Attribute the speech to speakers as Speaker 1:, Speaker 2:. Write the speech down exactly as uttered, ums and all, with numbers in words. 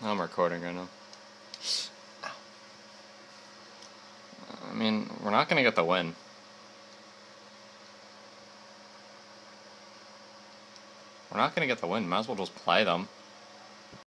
Speaker 1: I'm recording right now. I mean, we're not gonna get the win. We're not gonna get the win. Might as well just play them.